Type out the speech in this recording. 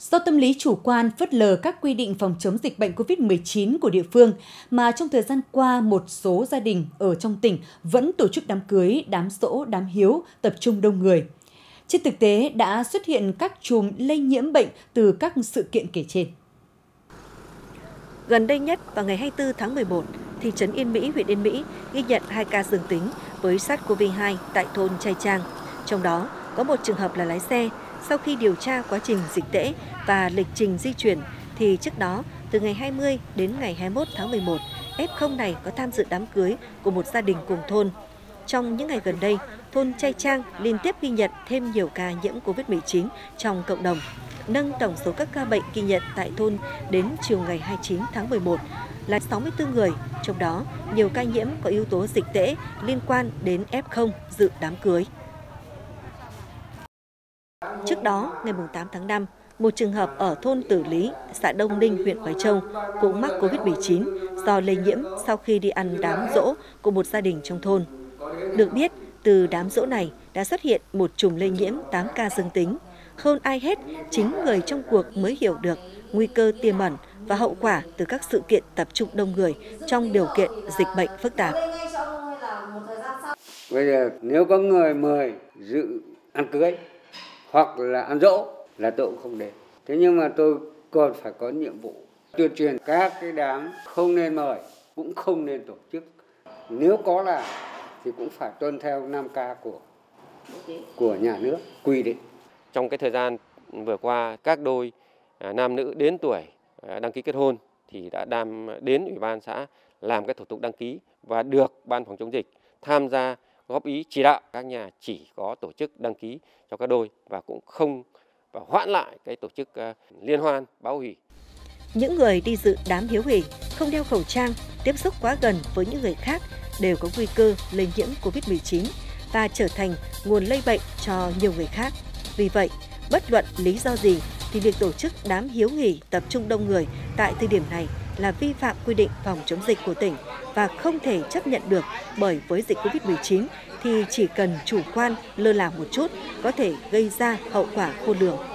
Do tâm lý chủ quan phớt lờ các quy định phòng chống dịch bệnh COVID-19 của địa phương mà trong thời gian qua một số gia đình ở trong tỉnh vẫn tổ chức đám cưới, đám giỗ, đám hiếu tập trung đông người. Trên thực tế đã xuất hiện các chùm lây nhiễm bệnh từ các sự kiện kể trên. Gần đây nhất vào ngày 24 tháng 11, thị trấn Yên Mỹ, huyện Yên Mỹ ghi nhận 2 ca dương tính với SARS-CoV-2 tại thôn Trai Trang. Trong đó có một trường hợp là lái xe. Sau khi điều tra quá trình dịch tễ và lịch trình di chuyển, thì trước đó, từ ngày 20 đến ngày 21 tháng 11, F0 này có tham dự đám cưới của một gia đình cùng thôn. Trong những ngày gần đây, thôn Trai Trang liên tiếp ghi nhận thêm nhiều ca nhiễm COVID-19 trong cộng đồng, nâng tổng số các ca bệnh ghi nhận tại thôn đến chiều ngày 29 tháng 11 là 64 người, trong đó nhiều ca nhiễm có yếu tố dịch tễ liên quan đến F0 dự đám cưới. Trước đó, ngày 8 tháng 5, một trường hợp ở thôn Tử Lý, xã Đông Ninh, huyện Khói Châu cũng mắc COVID-19 do lây nhiễm sau khi đi ăn đám giỗ của một gia đình trong thôn. Được biết, từ đám giỗ này đã xuất hiện một chùm lây nhiễm 8 ca dương tính. Hơn ai hết, chính người trong cuộc mới hiểu được nguy cơ tiềm ẩn và hậu quả từ các sự kiện tập trung đông người trong điều kiện dịch bệnh phức tạp. Bây giờ nếu có người mời dự ăn cưới hoặc là ăn giỗ là tôi cũng không đến. Thế nhưng mà tôi còn phải có nhiệm vụ tuyên truyền các cái đám không nên mời, cũng không nên tổ chức. Nếu có làm thì cũng phải tuân theo 5K của nhà nước quy định. Trong cái thời gian vừa qua, các đôi nam nữ đến tuổi đăng ký kết hôn thì đã đến Ủy ban xã làm cái thủ tục đăng ký và được Ban phòng chống dịch tham gia góp ý chỉ đạo. Các nhà chỉ có tổ chức đăng ký cho các đôi và cũng không và hoãn lại cái tổ chức liên hoan báo hỷ. Những người đi dự đám hiếu hỉ không đeo khẩu trang, tiếp xúc quá gần với những người khác đều có nguy cơ lây nhiễm COVID-19 và trở thành nguồn lây bệnh cho nhiều người khác. Vì vậy, bất luận lý do gì thì việc tổ chức đám hiếu hỉ tập trung đông người tại thời điểm này là vi phạm quy định phòng chống dịch của tỉnh và không thể chấp nhận được, bởi với dịch COVID-19 thì chỉ cần chủ quan lơ là một chút có thể gây ra hậu quả khôn lường.